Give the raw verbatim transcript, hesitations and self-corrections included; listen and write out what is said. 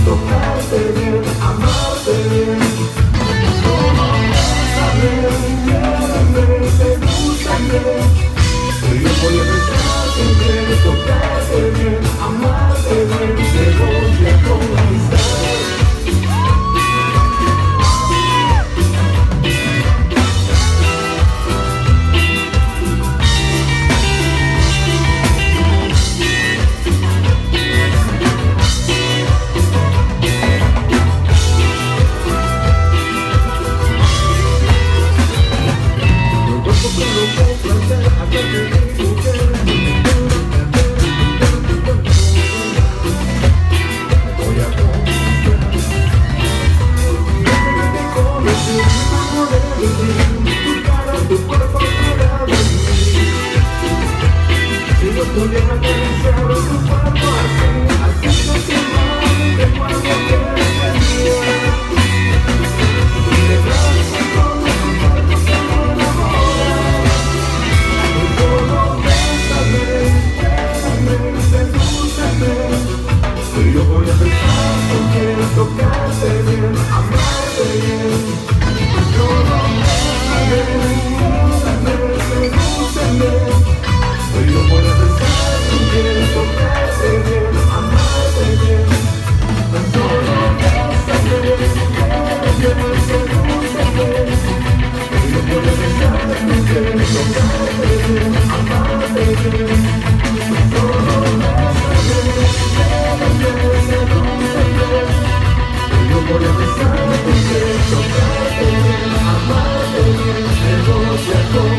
tocarte bien, amarte bien. Solo bésame, quiéreme, sedúceme. Yo voy a besarte bien, tocarte bien, amarte bien. Te voy a conquistar. Yo voy a besar, quiero tocarte bien, amarte bien. Solo bésame, sedúceme. Yo voy a besar, quiero tocarte bien, amarte bien. Solo bésame, quiero sedúceme. Yo voy a besar, quiero tocarte bien, amarte bien. Solo bésame. Yo voy a besarte, quiero tocarte bien, amarte bien, te voy a